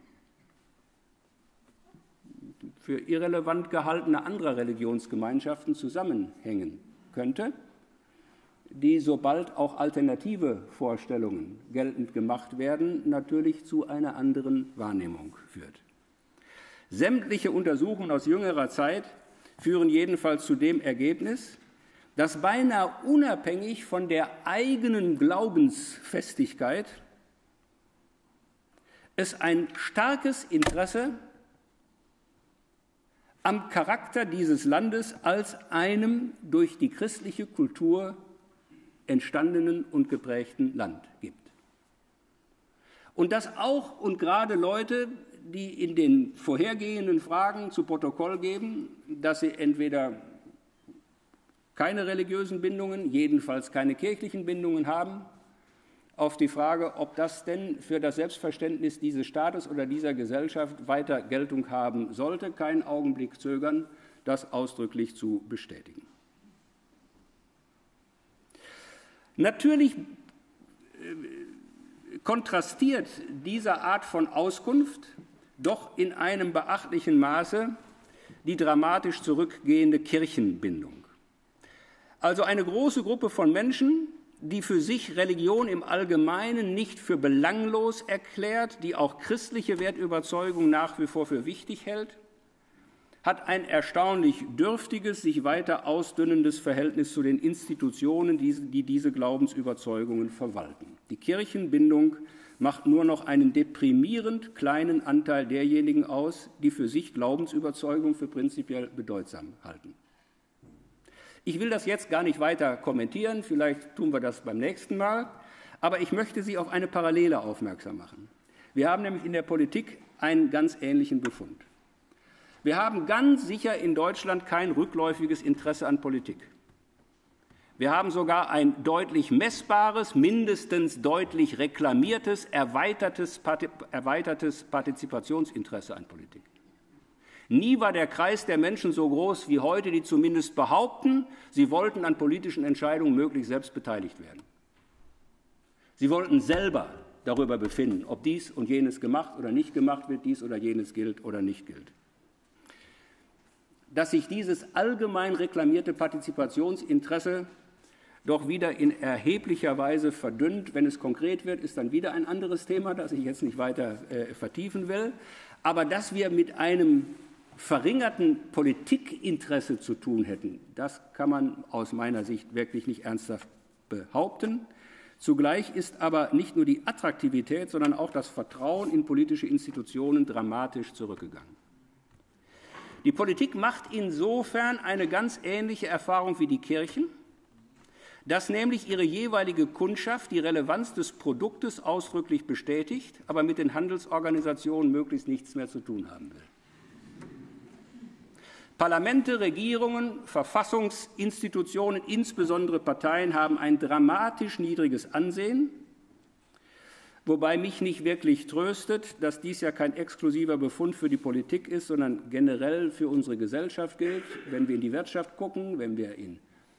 für irrelevant gehaltene anderer Religionsgemeinschaften zusammenhängen könnte, die, sobald auch alternative Vorstellungen geltend gemacht werden, natürlich zu einer anderen Wahrnehmung führt. Sämtliche Untersuchungen aus jüngerer Zeit führen jedenfalls zu dem Ergebnis, dass beinahe unabhängig von der eigenen Glaubensfestigkeit es ein starkes Interesse am Charakter dieses Landes als einem durch die christliche Kultur entstandenen und geprägten Land gibt. Und dass auch und gerade Leute, die in den vorhergehenden Fragen zu Protokoll geben, dass sie entweder keine religiösen Bindungen, jedenfalls keine kirchlichen Bindungen haben, auf die Frage, ob das denn für das Selbstverständnis dieses Staates oder dieser Gesellschaft weiter Geltung haben sollte, keinen Augenblick zögern, das ausdrücklich zu bestätigen. Natürlich kontrastiert diese Art von Auskunft doch in einem beachtlichen Maße die dramatisch zurückgehende Kirchenbindung. Also eine große Gruppe von Menschen, die für sich Religion im Allgemeinen nicht für belanglos erklärt, die auch christliche Wertüberzeugung nach wie vor für wichtig hält, hat ein erstaunlich dürftiges, sich weiter ausdünnendes Verhältnis zu den Institutionen, die diese Glaubensüberzeugungen verwalten. Die Kirchenbindung macht nur noch einen deprimierend kleinen Anteil derjenigen aus, die für sich Glaubensüberzeugung für prinzipiell bedeutsam halten. Ich will das jetzt gar nicht weiter kommentieren, vielleicht tun wir das beim nächsten Mal, aber ich möchte Sie auf eine Parallele aufmerksam machen. Wir haben nämlich in der Politik einen ganz ähnlichen Befund. Wir haben ganz sicher in Deutschland kein rückläufiges Interesse an Politik. Wir haben sogar ein deutlich messbares, mindestens deutlich reklamiertes, erweitertes, erweitertes Partizipationsinteresse an Politik. Nie war der Kreis der Menschen so groß wie heute, die zumindest behaupten, sie wollten an politischen Entscheidungen möglichst selbst beteiligt werden. Sie wollten selber darüber befinden, ob dies und jenes gemacht oder nicht gemacht wird, dies oder jenes gilt oder nicht gilt. Dass sich dieses allgemein reklamierte Partizipationsinteresse doch wieder in erheblicher Weise verdünnt, wenn es konkret wird, ist dann wieder ein anderes Thema, das ich jetzt nicht weiter äh, vertiefen will. Aber dass wir mit einem verringerten Politikinteresse zu tun hätten, das kann man aus meiner Sicht wirklich nicht ernsthaft behaupten. Zugleich ist aber nicht nur die Attraktivität, sondern auch das Vertrauen in politische Institutionen dramatisch zurückgegangen. Die Politik macht insofern eine ganz ähnliche Erfahrung wie die Kirchen, dass nämlich ihre jeweilige Kundschaft die Relevanz des Produktes ausdrücklich bestätigt, aber mit den Handelsorganisationen möglichst nichts mehr zu tun haben will. Parlamente, Regierungen, Verfassungsinstitutionen, insbesondere Parteien, haben ein dramatisch niedriges Ansehen, wobei mich nicht wirklich tröstet, dass dies ja kein exklusiver Befund für die Politik ist, sondern generell für unsere Gesellschaft gilt. Wenn wir in die Wirtschaft gucken, wenn wir in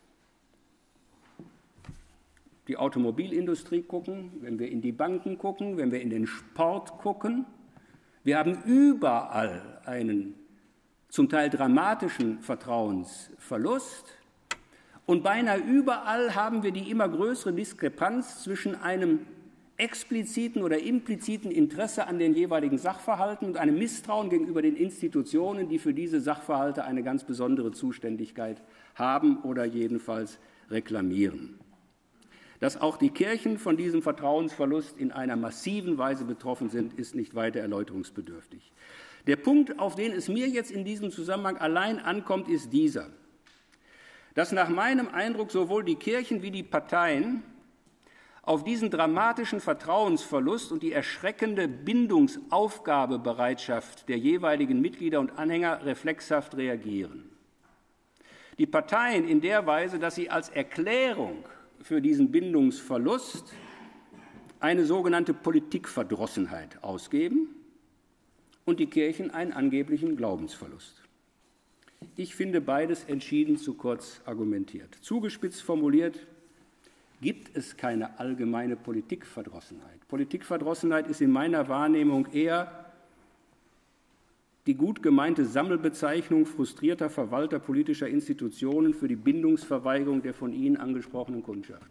die Automobilindustrie gucken, wenn wir in die Banken gucken, wenn wir in den Sport gucken, wir haben überall einen zum Teil dramatischen Vertrauensverlust. Und beinahe überall haben wir die immer größere Diskrepanz zwischen einem expliziten oder impliziten Interesse an den jeweiligen Sachverhalten und einem Misstrauen gegenüber den Institutionen, die für diese Sachverhalte eine ganz besondere Zuständigkeit haben oder jedenfalls reklamieren. Dass auch die Kirchen von diesem Vertrauensverlust in einer massiven Weise betroffen sind, ist nicht weiter erläuterungsbedürftig. Der Punkt, auf den es mir jetzt in diesem Zusammenhang allein ankommt, ist dieser, dass nach meinem Eindruck sowohl die Kirchen wie die Parteien auf diesen dramatischen Vertrauensverlust und die erschreckende Bindungsaufgabebereitschaft der jeweiligen Mitglieder und Anhänger reflexhaft reagieren. Die Parteien in der Weise, dass sie als Erklärung für diesen Bindungsverlust eine sogenannte Politikverdrossenheit ausgeben und die Kirchen einen angeblichen Glaubensverlust. Ich finde beides entschieden zu kurz argumentiert. Zugespitzt formuliert, gibt es keine allgemeine Politikverdrossenheit. Politikverdrossenheit ist in meiner Wahrnehmung eher die gut gemeinte Sammelbezeichnung frustrierter Verwalter politischer Institutionen für die Bindungsverweigerung der von Ihnen angesprochenen Kundschaft.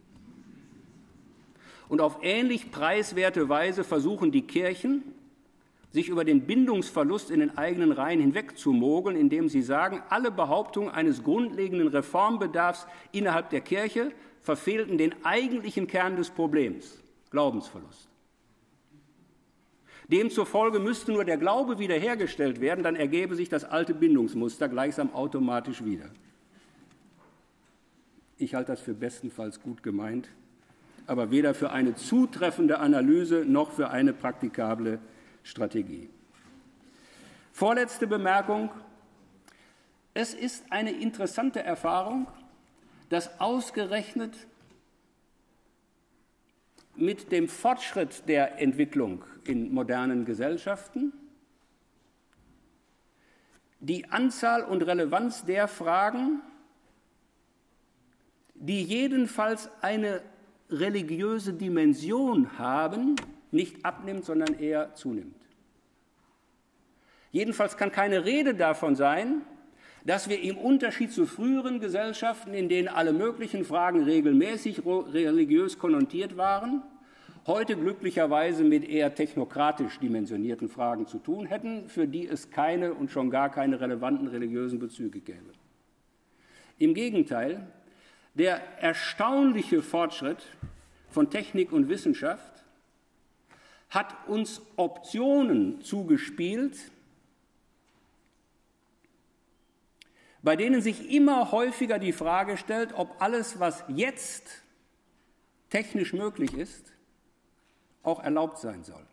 Und auf ähnlich preiswerte Weise versuchen die Kirchen, sich über den Bindungsverlust in den eigenen Reihen hinwegzumogeln, indem sie sagen, alle Behauptungen eines grundlegenden Reformbedarfs innerhalb der Kirche verfehlten den eigentlichen Kern des Problems, Glaubensverlust. Demzufolge müsste nur der Glaube wiederhergestellt werden, dann ergebe sich das alte Bindungsmuster gleichsam automatisch wieder. Ich halte das für bestenfalls gut gemeint, aber weder für eine zutreffende Analyse noch für eine praktikable Strategie. Vorletzte Bemerkung. Es ist eine interessante Erfahrung, dass ausgerechnet mit dem Fortschritt der Entwicklung in modernen Gesellschaften die Anzahl und Relevanz der Fragen, die jedenfalls eine religiöse Dimension haben, nicht abnimmt, sondern eher zunimmt. Jedenfalls kann keine Rede davon sein, dass wir im Unterschied zu früheren Gesellschaften, in denen alle möglichen Fragen regelmäßig religiös konnotiert waren, heute glücklicherweise mit eher technokratisch dimensionierten Fragen zu tun hätten, für die es keine und schon gar keine relevanten religiösen Bezüge gäbe. Im Gegenteil, der erstaunliche Fortschritt von Technik und Wissenschaft hat uns Optionen zugespielt, bei denen sich immer häufiger die Frage stellt, ob alles, was jetzt technisch möglich ist, auch erlaubt sein soll.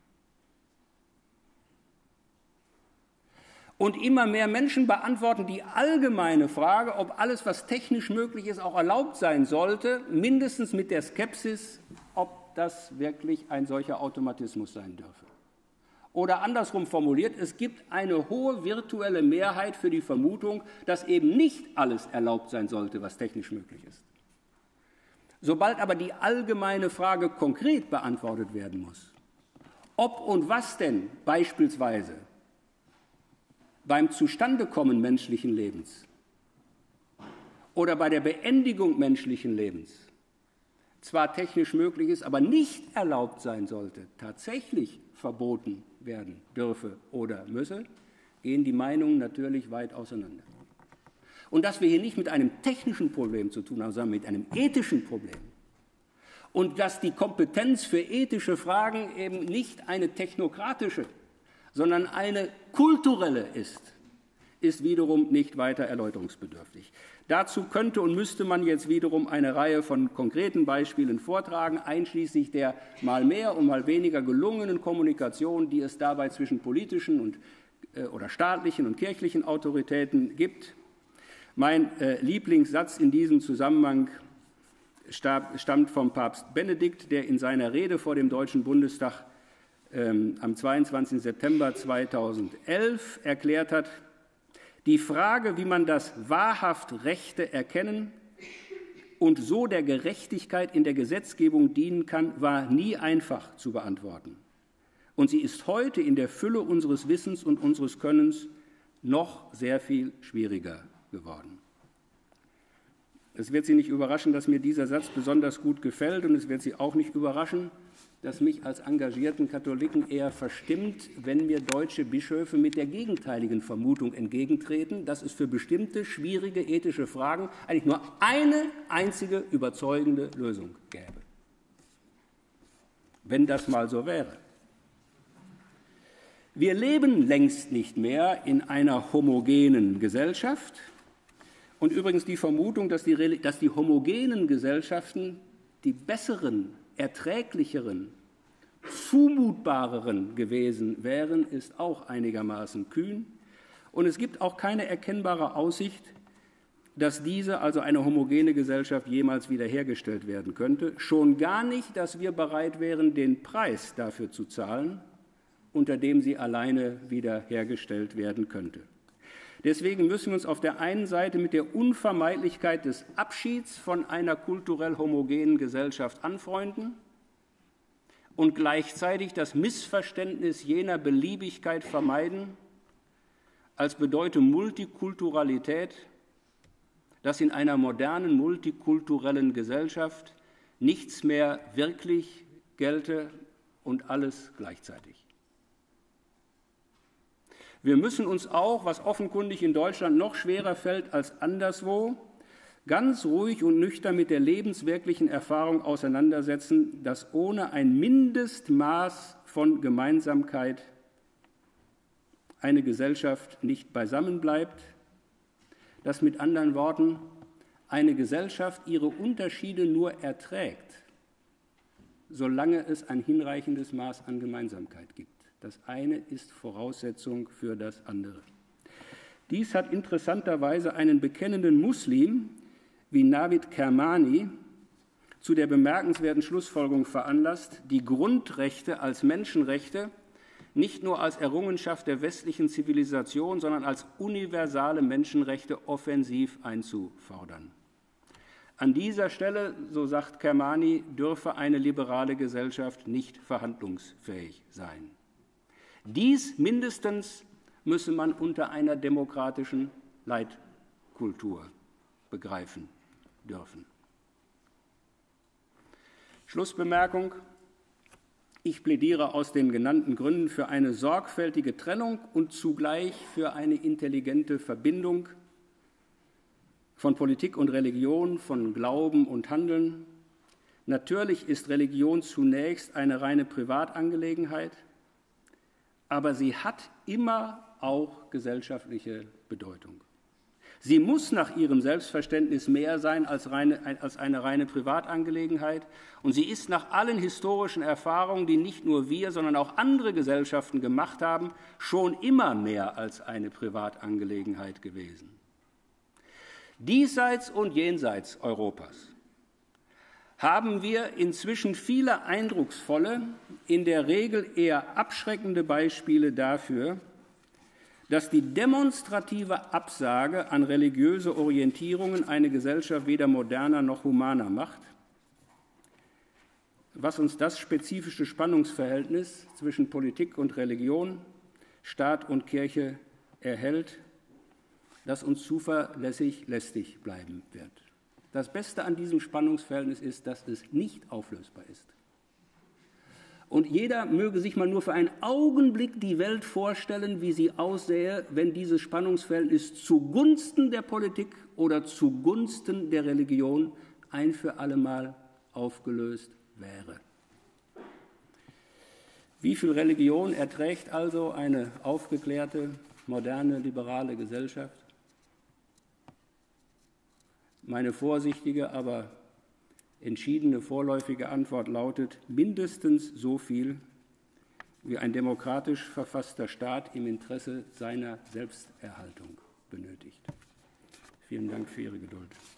Und immer mehr Menschen beantworten die allgemeine Frage, ob alles, was technisch möglich ist, auch erlaubt sein sollte, mindestens mit der Skepsis, ob das wirklich ein solcher Automatismus sein dürfe. Oder andersrum formuliert, es gibt eine hohe virtuelle Mehrheit für die Vermutung, dass eben nicht alles erlaubt sein sollte, was technisch möglich ist. Sobald aber die allgemeine Frage konkret beantwortet werden muss, ob und was denn beispielsweise beim Zustandekommen menschlichen Lebens oder bei der Beendigung menschlichen Lebens zwar technisch möglich ist, aber nicht erlaubt sein sollte, tatsächlich verboten werden dürfe oder müsse, gehen die Meinungen natürlich weit auseinander. Und dass wir hier nicht mit einem technischen Problem zu tun haben, sondern mit einem ethischen Problem. Und dass die Kompetenz für ethische Fragen eben nicht eine technokratische, sondern eine kulturelle ist, ist wiederum nicht weiter erläuterungsbedürftig. Dazu könnte und müsste man jetzt wiederum eine Reihe von konkreten Beispielen vortragen, einschließlich der mal mehr und mal weniger gelungenen Kommunikation, die es dabei zwischen politischen und, äh, oder staatlichen und kirchlichen Autoritäten gibt. Mein äh, Lieblingssatz in diesem Zusammenhang stab, stammt vom Papst Benedikt, der in seiner Rede vor dem Deutschen Bundestag ähm, am zweiundzwanzigsten September zweitausendelf erklärt hat: Die Frage, wie man das wahrhaft Rechte erkennen und so der Gerechtigkeit in der Gesetzgebung dienen kann, war nie einfach zu beantworten. Und sie ist heute in der Fülle unseres Wissens und unseres Könnens noch sehr viel schwieriger geworden. Es wird Sie nicht überraschen, dass mir dieser Satz besonders gut gefällt, und es wird Sie auch nicht überraschen, dass mich als engagierten Katholiken eher verstimmt, wenn mir deutsche Bischöfe mit der gegenteiligen Vermutung entgegentreten, dass es für bestimmte schwierige ethische Fragen eigentlich nur eine einzige überzeugende Lösung gäbe. Wenn das mal so wäre. Wir leben längst nicht mehr in einer homogenen Gesellschaft. Und übrigens die Vermutung, dass die, dass die homogenen Gesellschaften die besseren, erträglicheren, zumutbareren gewesen wären, ist auch einigermaßen kühn. Und es gibt auch keine erkennbare Aussicht, dass diese, also eine homogene Gesellschaft, jemals wiederhergestellt werden könnte. Schon gar nicht, dass wir bereit wären, den Preis dafür zu zahlen, unter dem sie alleine wiederhergestellt werden könnte. Deswegen müssen wir uns auf der einen Seite mit der Unvermeidlichkeit des Abschieds von einer kulturell homogenen Gesellschaft anfreunden und gleichzeitig das Missverständnis jener Beliebigkeit vermeiden, als bedeute Multikulturalität, dass in einer modernen multikulturellen Gesellschaft nichts mehr wirklich gelte und alles gleichzeitig. Wir müssen uns auch, was offenkundig in Deutschland noch schwerer fällt als anderswo, ganz ruhig und nüchtern mit der lebenswirklichen Erfahrung auseinandersetzen, dass ohne ein Mindestmaß von Gemeinsamkeit eine Gesellschaft nicht beisammen bleibt, dass mit anderen Worten eine Gesellschaft ihre Unterschiede nur erträgt, solange es ein hinreichendes Maß an Gemeinsamkeit gibt. Das eine ist Voraussetzung für das andere. Dies hat interessanterweise einen bekennenden Muslim wie Navid Kermani zu der bemerkenswerten Schlussfolgerung veranlasst, die Grundrechte als Menschenrechte nicht nur als Errungenschaft der westlichen Zivilisation, sondern als universale Menschenrechte offensiv einzufordern. An dieser Stelle, so sagt Kermani, dürfe eine liberale Gesellschaft nicht verhandlungsfähig sein. Dies mindestens müsse man unter einer demokratischen Leitkultur begreifen dürfen. Schlussbemerkung. Ich plädiere aus den genannten Gründen für eine sorgfältige Trennung und zugleich für eine intelligente Verbindung von Politik und Religion, von Glauben und Handeln. Natürlich ist Religion zunächst eine reine Privatangelegenheit, aber sie hat immer auch gesellschaftliche Bedeutung. Sie muss nach ihrem Selbstverständnis mehr sein als, reine, als eine reine Privatangelegenheit. Und sie ist nach allen historischen Erfahrungen, die nicht nur wir, sondern auch andere Gesellschaften gemacht haben, schon immer mehr als eine Privatangelegenheit gewesen. Diesseits und jenseits Europas haben wir inzwischen viele eindrucksvolle, in der Regel eher abschreckende Beispiele dafür, dass die demonstrative Absage an religiöse Orientierungen eine Gesellschaft weder moderner noch humaner macht, was uns das spezifische Spannungsverhältnis zwischen Politik und Religion, Staat und Kirche erhält, das uns zuverlässig lästig bleiben wird. Das Beste an diesem Spannungsverhältnis ist, dass es nicht auflösbar ist. Und jeder möge sich mal nur für einen Augenblick die Welt vorstellen, wie sie aussähe, wenn dieses Spannungsverhältnis zugunsten der Politik oder zugunsten der Religion ein für allemal aufgelöst wäre. Wie viel Religion erträgt also eine aufgeklärte, moderne, liberale Gesellschaft? Meine vorsichtige, aber entschiedene vorläufige Antwort lautet mindestens so viel, wie ein demokratisch verfasster Staat im Interesse seiner Selbsterhaltung benötigt. Vielen Dank für Ihre Geduld.